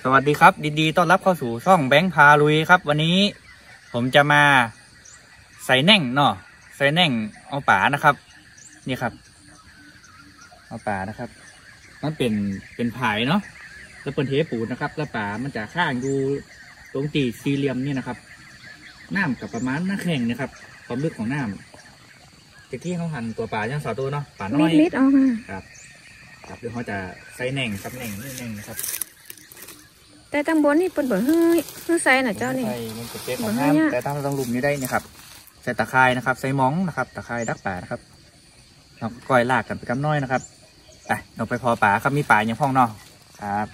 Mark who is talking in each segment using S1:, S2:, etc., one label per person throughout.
S1: สวัสดีครับดีต้อนรับเข้าสู่ช่องแบงค์พาลุยครับวันนี้ผมจะมาใส่แหน่งเนาะใส่แหน่งเอาป่านะครับนี่ครับเอาป่านะครับมันเป็นผายเนาะแล้วเป็นเทปูนนะครับแล้วป่ามันจะข้างอยู่ตรงตีสี่เหลี่ยมนี่นะครับน้ำกับประมาณน้าแข็งนะครับความลึกของน้ำจากที่เขาหั่นตัวป่าย่างสาวตัวเนาะป่าน้อย
S2: นิดออกมา
S1: ครับเดี๋ยวเขาจะใส่แหน่งครับแหน่งนี่แหน่งนะครับ
S2: แต่ตั้งบนนี่เป็นเบอร์เฮ้ยใส่หน่ะเจ้านี่
S1: มันจะเจ๊ของน้ำแต่ต้องลุมนี้ได้นะครับใส่ตะไคร้นะครับใส่ม้องนะครับตะไคร้ดักป่านะครับเราก้อยลากกันไปกำน้อยนะครับไปเราไปพอป่าครับมีป่าอย่างพ่องเนาะครับ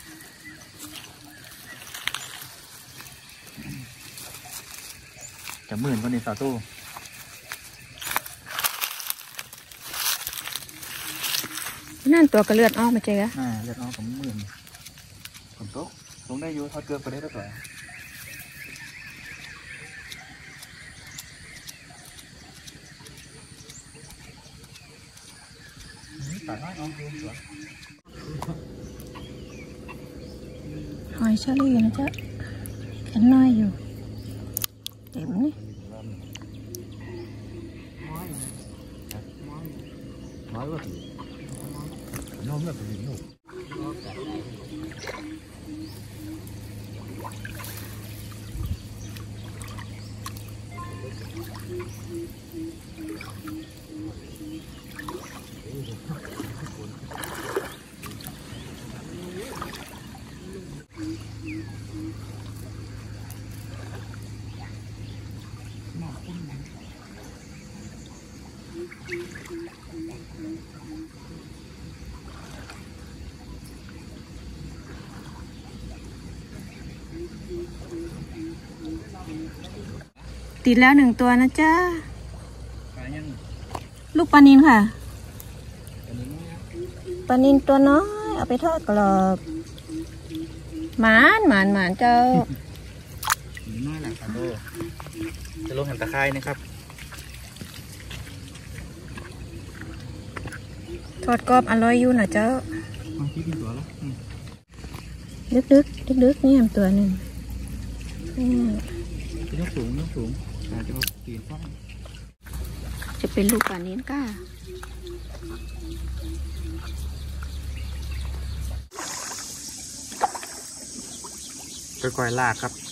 S1: จะหมื่นคนนี้สาวตู้
S2: นั่นตัวกระเลือดออกมาเจ๊กะ
S1: เลือดออกของหมื่นผมโต๊ะลงได้อยู่ทอดเกลือไปได้แล้วต่อ
S2: หอยเชอรี่นะจ๊ะแข็งน้อยอยู่เต็มนี่ติดแล้ว1 ตัวนะจ๊ะลูกปลานิลค่ะปลานิลตัวน้อยเอาไปทอดกรอบหมานเจ้า
S1: น้อยแหละครับจะลงหั่นตะไคร้นะครับ
S2: ทอดกรอบอร่อยอยู่นะเจ้าลึกนี่ตัวหนึ่ง
S1: ยกสูงจะมาปีนฟ้อง
S2: จะเป็นลูกปลานิลก้า
S1: ค่อยๆลากครับ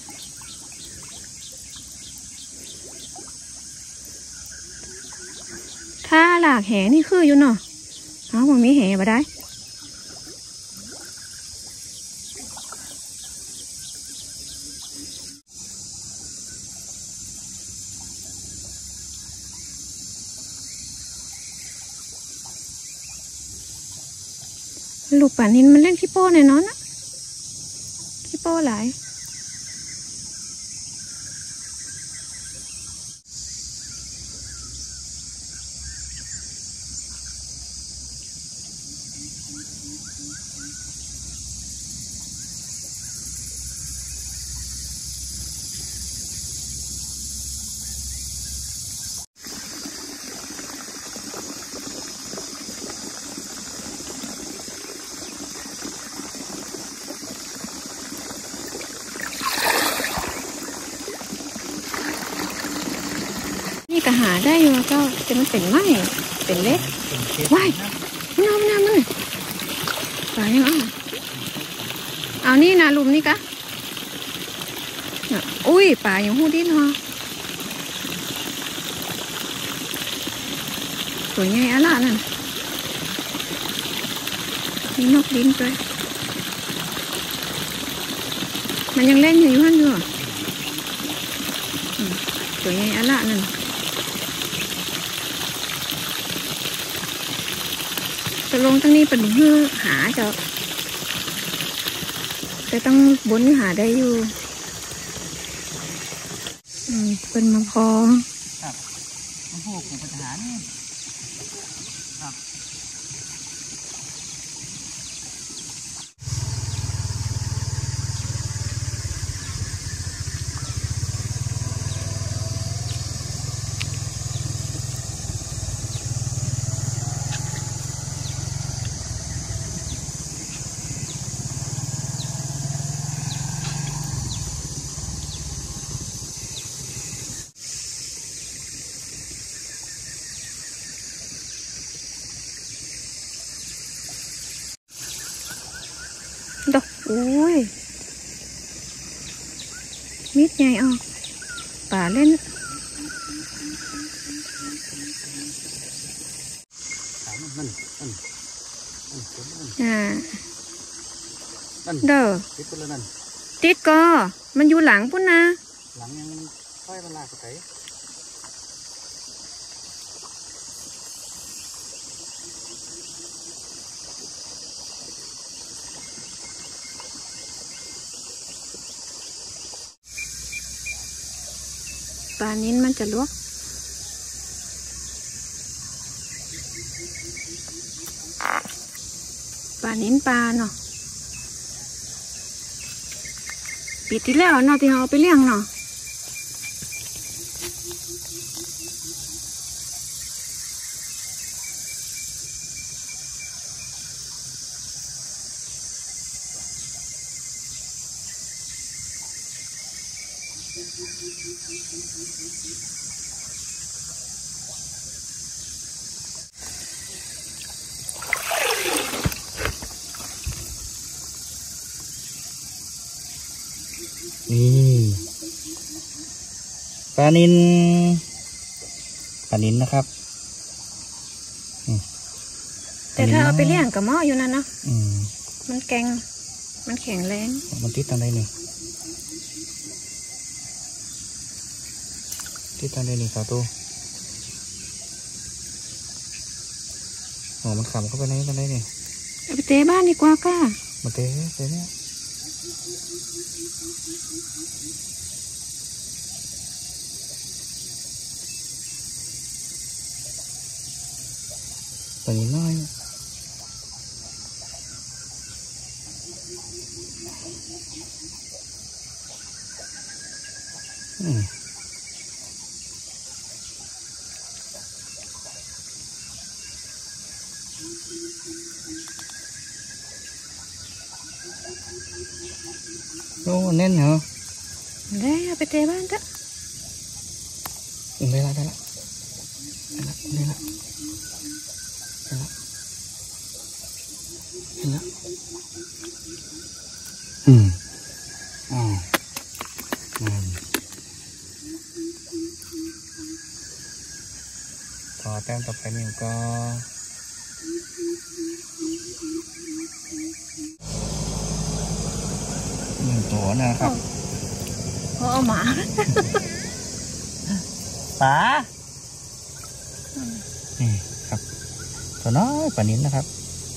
S2: ถ้าหลากแหนี่คืออยู่เนาะผมมีแหมาได้ลูกป่านิลมันเล่นขี้โป้แน่นอนนะขี้โป้หลายนี่ก็หาได้อยู่เจ้าจะมันเป็นไม้เป็นเล็กว้ายมันปลายังเอานี่นะลุมนี่กะอุ้ยปลาอย่างหูดิ้นฮะสวยไงอะล่ะนั่นมีนกดิ้นด้วยมันยังเล่นอยู่ฮั่นอยู่สวยไงอะล่ะนั่นจะลงตั้งนี้เป็นเพื่อหาเจ้าแต่ต้องบนหาได้อยู่เป็นมะพร้าว
S1: ครับมะพร้าวของปัญหานี่ครับ
S2: ดอกอุ้ยมิดใหญ่ออกป่าเล่นเด้อติดก็มันอยู่หลังพุ่นนะ
S1: หลังยังค่อยมาลากไป
S2: ปลานิ้นมันจะลวกปลานิ้นปลาเนาะปีที่แล้วเนาะที่เราเอาไปเลี้ยงเนาะ
S1: นี่ปลานิลนะครับ
S2: แต่ถ้าเอาไปเลี้ยงกับหม้ออยู่นั่นเนาะมันแกงมันแข็งแรง
S1: มันติดตันได้นี่สาตัวมันขำเข้าไปในตันได้นี่
S2: เอาไปเตะบ้านดีกว่าก้า
S1: มาเตะเนี่ยตัวนี้น้อยโอ้แน่นเหรอ
S2: ได้เอาไปเตะบ้านจ้ะ
S1: ได้ละพอแต้มต่อไปนี่ก็1 ตัวนะครับ
S2: เขาเอาหมา
S1: ป๋านี่ครับตัวน้อยปลานิ้นนะครับ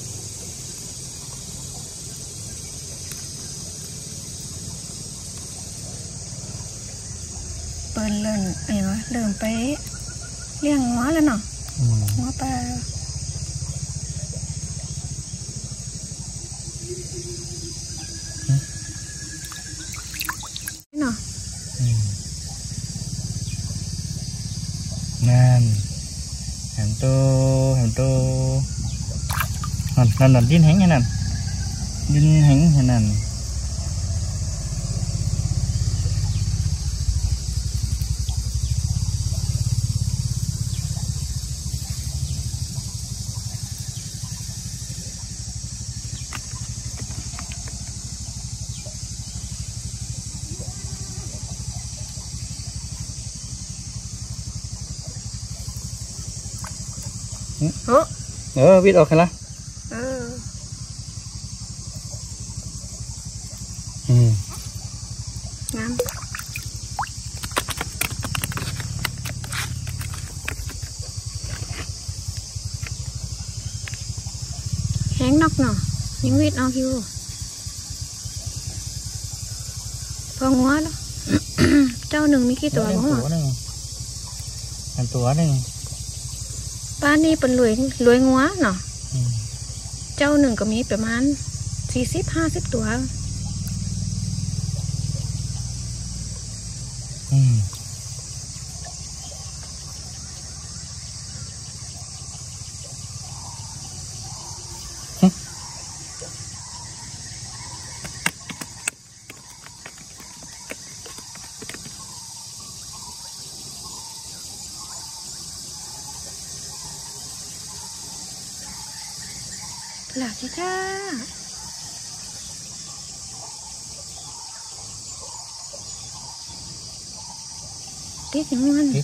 S2: เปิดเลิ่นไอ้วะเดินไปเลี้ยงงัวแล้วเนาะงัวปลาเนาะ
S1: นั่นแหมโตนั่นดิ้นแห้งอย่างนั้นดิ้นแห้งอย่างนั้นวิดออกกันละ
S2: งามแห้งนอกเนาะยังวิดออกอยู่พองัวแล้ว เจ้าหนึ่งมีกี่ตัวบ้าง
S1: ตัวหนึ่ง
S2: ป้านี่เป็นรวยงัวเนาะเจ้าหนึ่งก็มีประมาณ40-50 ตัวหลักจ้าติดอย่างนั้น
S1: ติด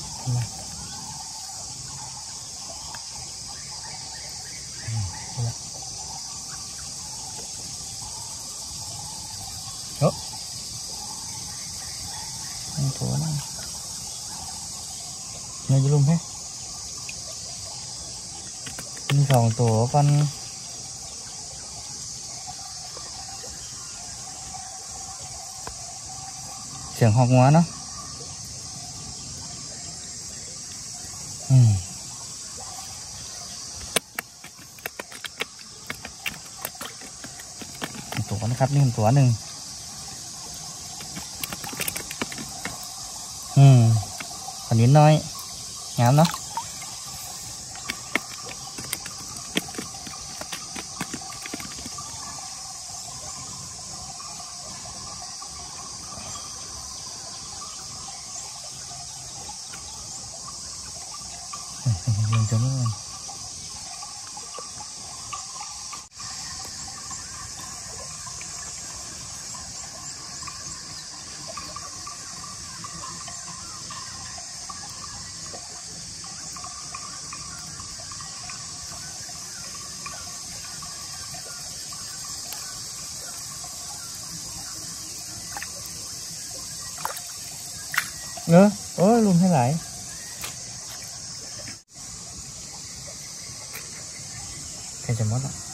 S1: ตัวนั่งเนื้อจะลุ่มให้มี2 ตัวกันเสียงหอกงัวเนาะตัวนะครับนี่ตัวหนึ่งขนิดน้อยงามเนาะจนนู่นโอ้ยลุมให้ไหลใครจะมดอ่ะ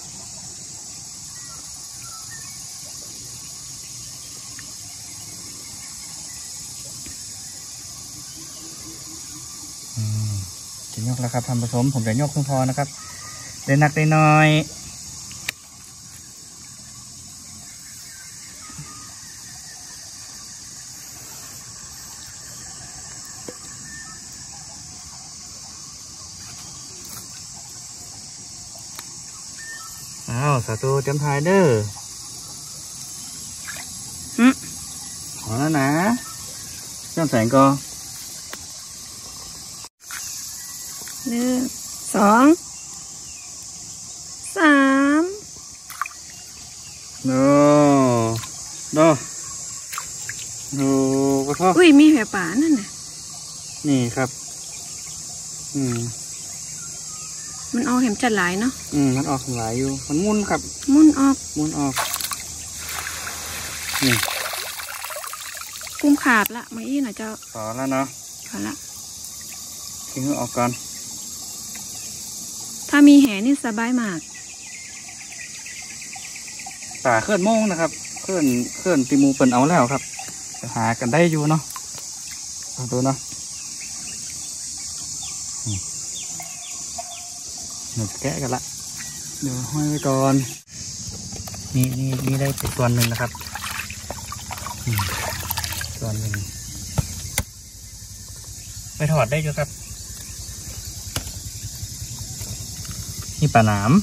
S1: จะยกแล้วครับทำผสมผมจะยกเพิ่งพอนะครับได้หนักได้น้อยสาธุเตรียมถ่ายเด้อขอแล้วนะเจ้าแสงก็
S2: 1 2 3
S1: โนก็ท้อ
S2: อุ้ยมีแผลป่านั่นน่ะ
S1: นี่ครับ
S2: มันออกเห็มจัดหลายเนาะ
S1: มันออกหลายอยู่มันมุนครับ
S2: มุนออก
S1: นี่
S2: กุ้มขาดละมาอี้หน่อยเจ้า
S1: พอแล้วเนาะ
S2: พอละ
S1: ทิ้งออกก่อน
S2: ถ้ามีแหนี่สบายมาก
S1: ป่าเคลื่อนโมงนะครับเคลื่อนตีมูเปิ่นเอาแล้วครับจะหากันได้อยู่เนาะเอาตัวเนาะหนูแกะกันละเดี๋ยวห้อยไว้ก่อนนี่ได้เป็นส่วนหนึ่งนะครับส่วนหนึ่งไปถอดได้อยู่ครับนี่ปลาหนาม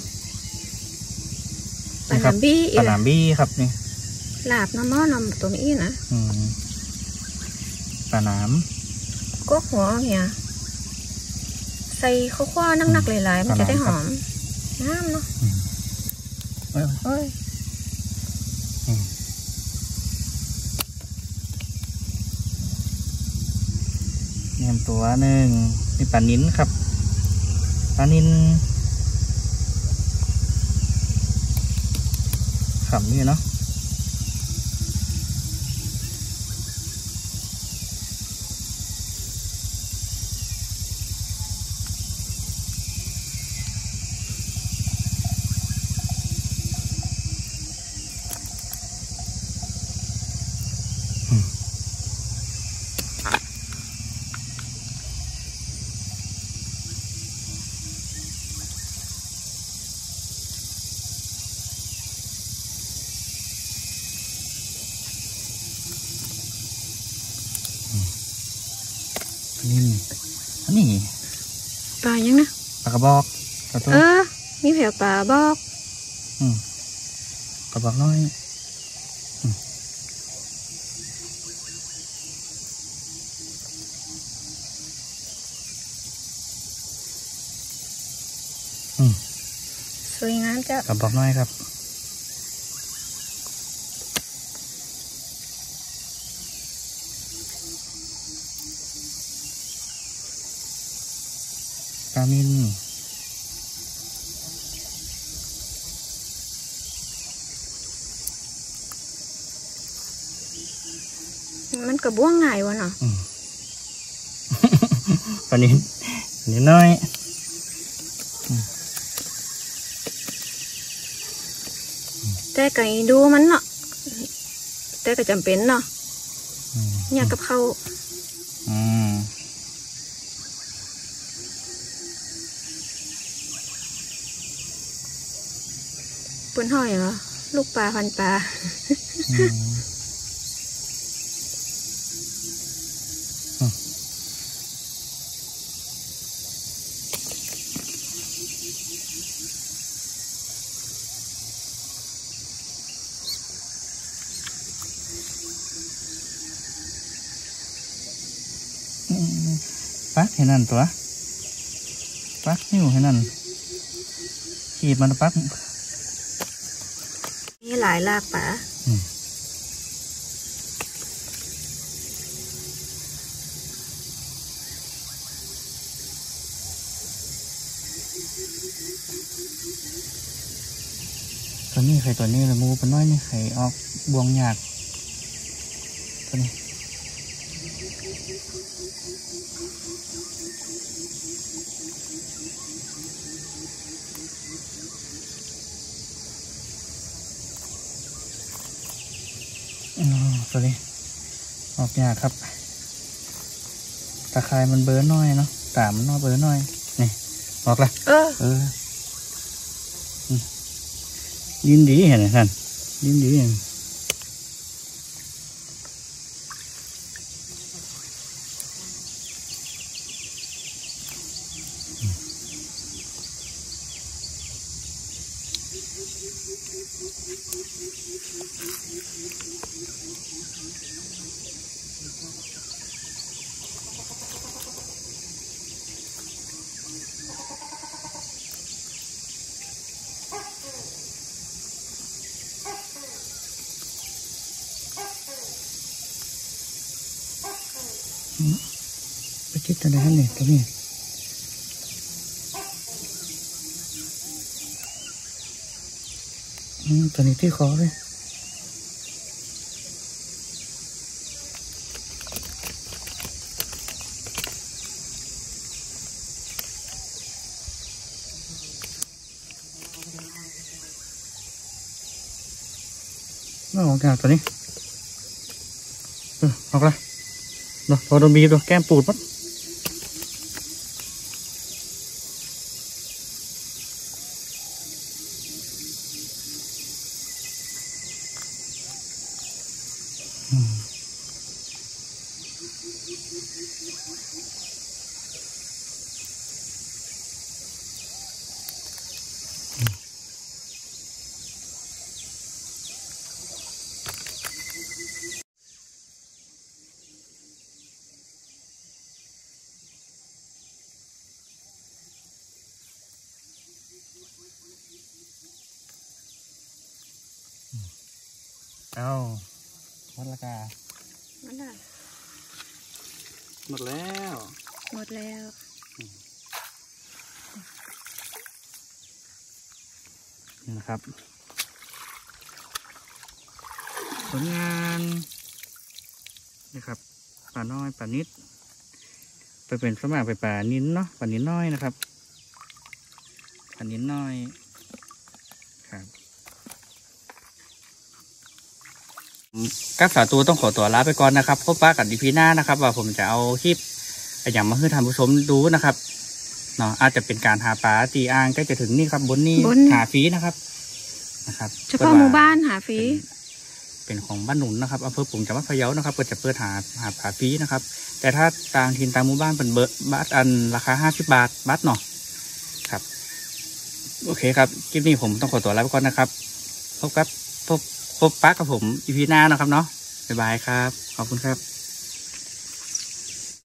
S2: ปลาหนามบี้
S1: ครับนี่
S2: ลาบน้ำม้อน้ำตัวนี้นะ
S1: ปลาหนาม
S2: ก็หัวเนี่ยใส่ข้าวคั่วนักๆหลายๆมันจะได้หอมน้ำเนาะ
S1: เนี่ยตัวหนึ่งนี่ปลานิ้นครับปลานิ้นขำนี่เนาะนี่
S2: ปลายังนะ
S1: ปลากระบอก
S2: มีแผลปลาบอก
S1: กระบอกน้อย
S2: สวยงามจ้ะ
S1: กระบอกน้อยครับามิน
S2: มันกระบ้วงง่ายวะเนาะ
S1: ปลานินน้อย
S2: แต่ไก่ดูมันเนาะแต่ก็จำเป็นเนาะเนี่ยกับเขาปืนห้อยเหรอลูกปลาพันปลา
S1: ปักให้นั่นตัวปักนิ้วให้นั่นขีดมันปัก
S2: นี่หลายลากป่า
S1: ตัวนี้ไข่ตัวนี้ละมูเป็นน้อยนี่ไข่ออกบวงหยาดตัวนี้ตัวนี้ออกยากครับตะไคร้มันเบอร์น้อยเนาะตามันน้อยเบอร์น้อยนี่ออกละยินดีเห็นไหมท่านยินดีเห็นไปคิดอะไรกันเนี่ยตัวนี้ตัวนี้ที่คอเลยน่าออกจากตัวนี้ออกละเนาะพอโดนบีตัวแก้มปูดมั้งเอาหมดละกาหมดแล้วนี่นะครับผลงานนี่ครับปลาน้อยปลานิดไปเป็นสมัครไปปลานิ้นเนาะปลานิ้นน้อยนะครับปลานิ้นน้อยครับกักษาตัวต้องขอตัวลาไปก่อนนะครับพบปะกันอีพีหน้านะครับว่าผมจะเอาคลิปอย่างมาให้ท่านผู้ชมดูนะครับเนาะอาจจะเป็นการหาปลาตีอ่างใกล้จะถึงนี่ครับบนนี่หาฟรีนะครับ
S2: เฉพาะหมู่บ้านหาฟรี
S1: เป็นของบ้านหนุนนะครับอำเภอปุ่งจังหวัดพะเยานะครับก็จะเปิดหาปลาฟรีนะครับแต่ถ้าต่างถิ่นต่างหมู่บ้านเป็นบาทอันราคา50 บาทบาทเนาะครับโอเคครับคลิปนี้ผมต้องขอตัวลาไปก่อนนะครับพบปะกับผมอีพีหน้านะครับเนาะบ๊ายบายครับขอบคุณครับ